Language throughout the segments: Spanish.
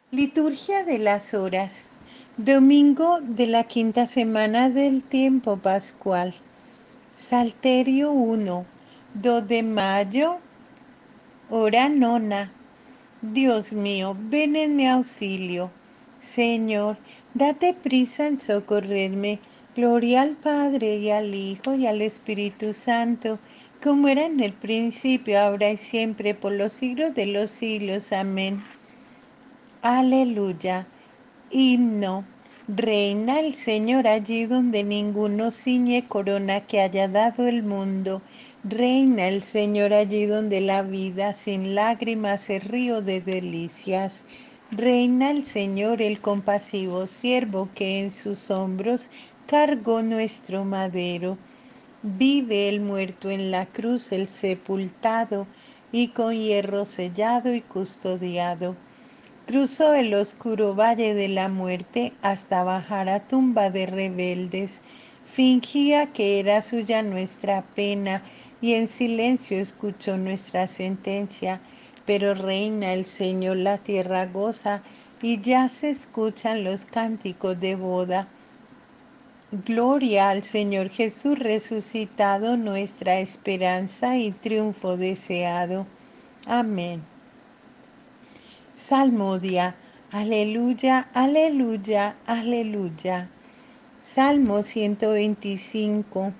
Liturgia de las Horas. Domingo de la quinta semana del tiempo pascual. Salterio 1. 2 de mayo. Hora nona. Dios mío, ven en mi auxilio. Señor, date prisa en socorrerme. Gloria al Padre y al Hijo y al Espíritu Santo, como era en el principio, ahora y siempre, por los siglos de los siglos. Amén. Aleluya. Himno. Reina el Señor allí donde ninguno ciñe corona que haya dado el mundo. Reina el Señor allí donde la vida sin lágrimas es río de delicias. Reina el Señor el compasivo siervo que en sus hombros cargó nuestro madero. Vive el muerto en la cruz, el sepultado, y con hierro sellado y custodiado. Cruzó el oscuro valle de la muerte hasta bajar a tumba de rebeldes. Fingía que era suya nuestra pena y en silencio escuchó nuestra sentencia. Pero reina el Señor, la tierra goza y ya se escuchan los cánticos de boda. Gloria al Señor Jesús resucitado, nuestra esperanza y triunfo deseado. Amén. Salmodia. Aleluya, aleluya, aleluya. Salmo 125.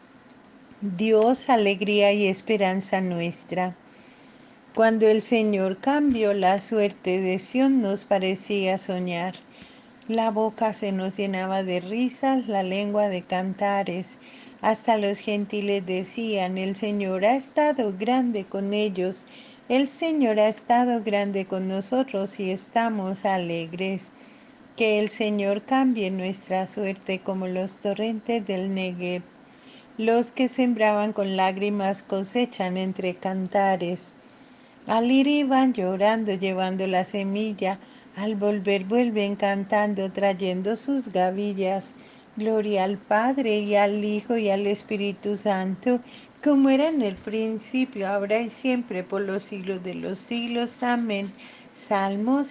Dios, alegría y esperanza nuestra. Cuando el Señor cambió la suerte de Sión, nos parecía soñar. La boca se nos llenaba de risas, la lengua de cantares. Hasta los gentiles decían, el Señor ha estado grande con ellos. El Señor ha estado grande con nosotros y estamos alegres. Que el Señor cambie nuestra suerte como los torrentes del Negev. Los que sembraban con lágrimas cosechan entre cantares. Al ir iban llorando, llevando la semilla. Al volver vuelven cantando, trayendo sus gavillas. Gloria al Padre y al Hijo y al Espíritu Santo, como era en el principio, ahora y siempre, por los siglos de los siglos. Amén. Salmo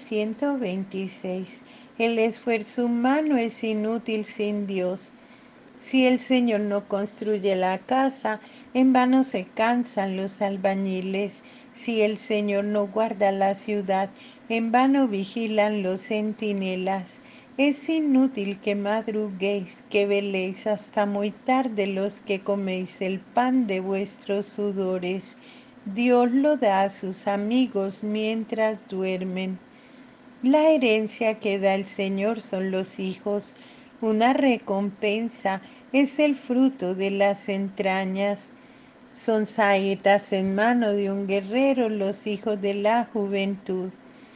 126. El esfuerzo humano es inútil sin Dios. Si el Señor no construye la casa, en vano se cansan los albañiles. Si el Señor no guarda la ciudad, en vano vigilan los centinelas. Es inútil que madruguéis, que veléis hasta muy tarde los que coméis el pan de vuestros sudores. Dios lo da a sus amigos mientras duermen. La herencia que da el Señor son los hijos. Una recompensa es el fruto de las entrañas. Son saetas en mano de un guerrero los hijos de la juventud.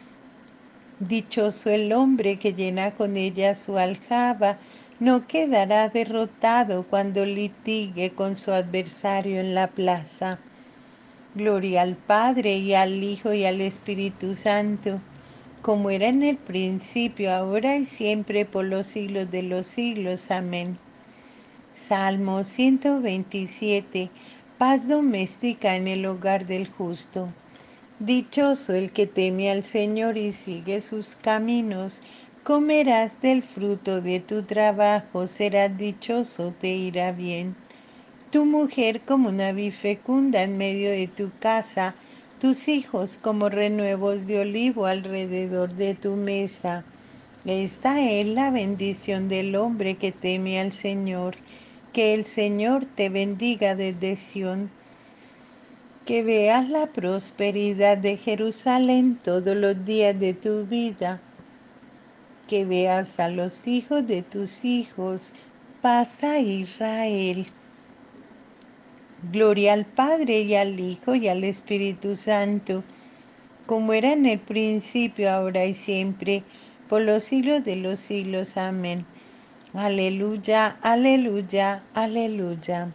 Dichoso el hombre que llena con ella su aljaba, no quedará derrotado cuando litigue con su adversario en la plaza. Gloria al Padre y al Hijo y al Espíritu Santo, como era en el principio, ahora y siempre, por los siglos de los siglos. Amén. Salmo 127. Paz doméstica en el hogar del justo. Dichoso el que teme al Señor y sigue sus caminos. Comerás del fruto de tu trabajo, serás dichoso, te irá bien. Tu mujer como una vid fecunda en medio de tu casa, tus hijos como renuevos de olivo alrededor de tu mesa. Esta es la bendición del hombre que teme al Señor. Que el Señor te bendiga desde Sión. Que veas la prosperidad de Jerusalén todos los días de tu vida. Que veas a los hijos de tus hijos. Paz a Israel. Gloria al Padre y al Hijo y al Espíritu Santo, como era en el principio, ahora y siempre, por los siglos de los siglos. Amén. Aleluya, aleluya, aleluya.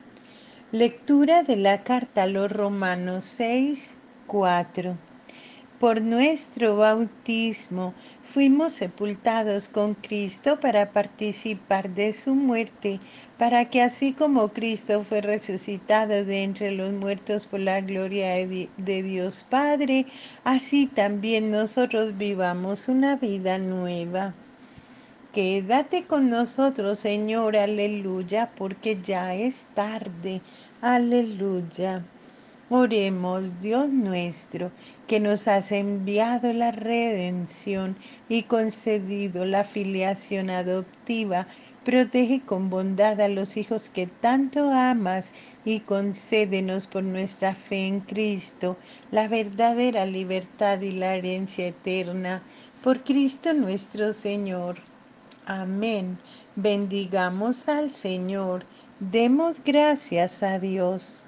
Lectura de la carta a los Romanos 6, 4. Por nuestro bautismo fuimos sepultados con Cristo para participar de su muerte, para que así como Cristo fue resucitado de entre los muertos por la gloria de Dios Padre, así también nosotros vivamos una vida nueva. Quédate con nosotros, Señor, aleluya, porque ya es tarde, aleluya. Oremos, Dios nuestro, que nos has enviado la redención y concedido la filiación adoptiva. Protege con bondad a los hijos que tanto amas y concédenos por nuestra fe en Cristo la verdadera libertad y la herencia eterna. Por Cristo nuestro Señor. Amén. Bendigamos al Señor. Demos gracias a Dios.